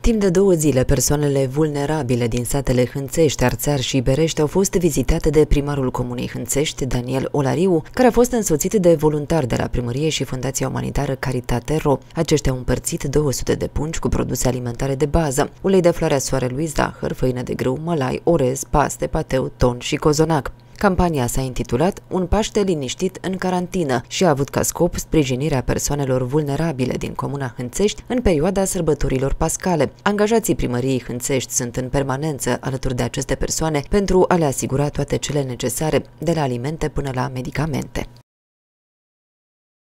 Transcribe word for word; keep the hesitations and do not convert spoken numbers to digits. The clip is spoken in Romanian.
Timp de două zile, persoanele vulnerabile din satele Hânțești, Arțar și Berești au fost vizitate de primarul comunei Hânțești, Daniel Olariu, care a fost însoțit de voluntari de la primărie și Fundația Umanitară Caritate Ro. Aceștia au împărțit două sute de pungi cu produse alimentare de bază, ulei de floarea soarelui, zahăr, făină de grâu, mălai, orez, paste, pateu, ton și cozonac. Campania s-a intitulat Un Paște liniștit în carantină și a avut ca scop sprijinirea persoanelor vulnerabile din comuna Hânțești în perioada sărbătorilor pascale. Angajații primăriei Hânțești sunt în permanență alături de aceste persoane pentru a le asigura toate cele necesare, de la alimente până la medicamente.